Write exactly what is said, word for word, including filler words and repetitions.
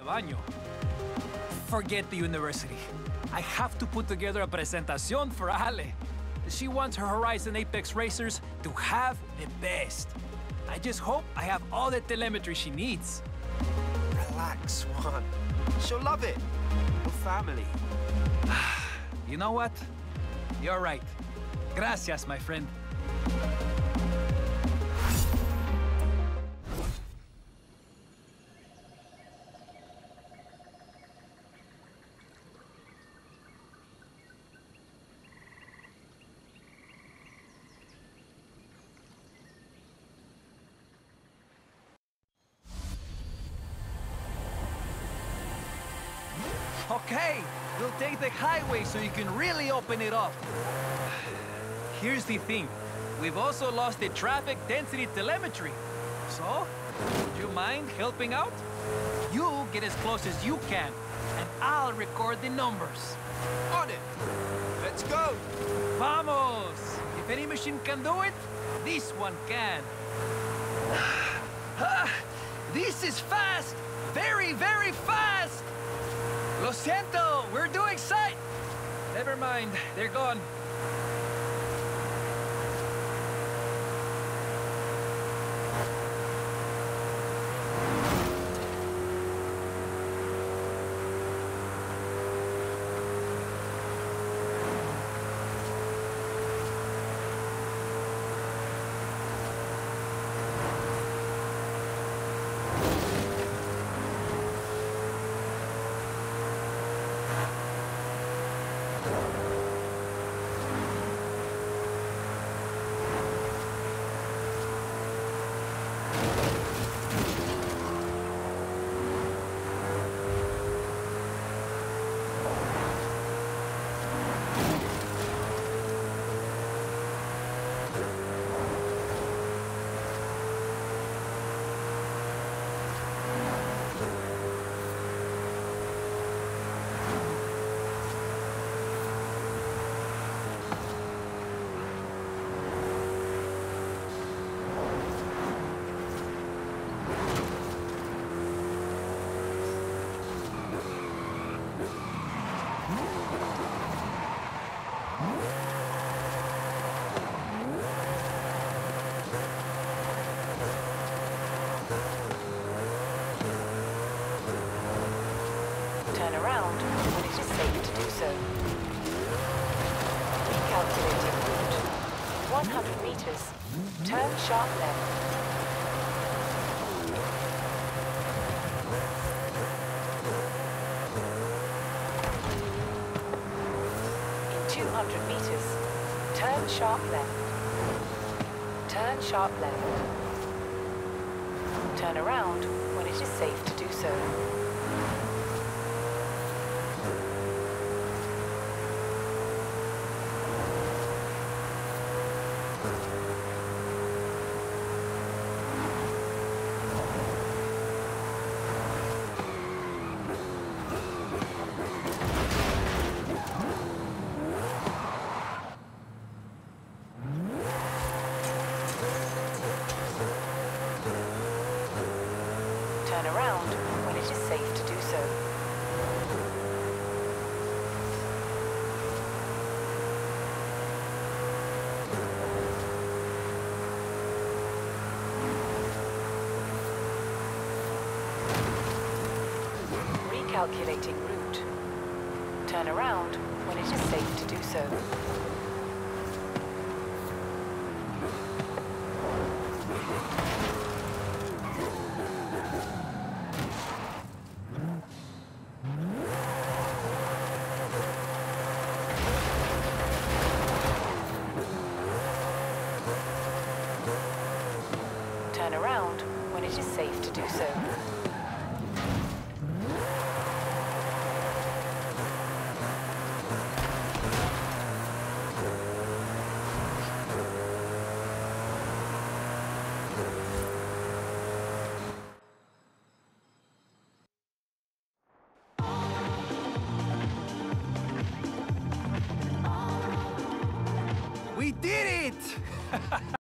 baño. Forget the university. I have to put together a presentación for Ale. She wants her Horizon Apex racers to have the best. I just hope I have all the telemetry she needs. Relax, Juan. She'll love it. Your family. You know what? You're right. Gracias, my friend. Okay, we'll take the highway so you can really open it up. Here's the thing. We've also lost the traffic density telemetry. So, would you mind helping out? You get as close as you can, and I'll record the numbers. On it. Let's go. Vamos! If any machine can do it, this one can. This is fast! Very, very fast! Lo siento, we're doing sight! Never mind, they're gone. Turn around when it is safe to do so. Recalculating route. In one hundred meters, turn sharp left. In two hundred meters, turn sharp left. Turn sharp left. Turn around when it is safe to do so. Turn around when it is safe to do so. Recalculating route. Turn around when it is safe to do so. Turn around when it is safe to do so. We did it!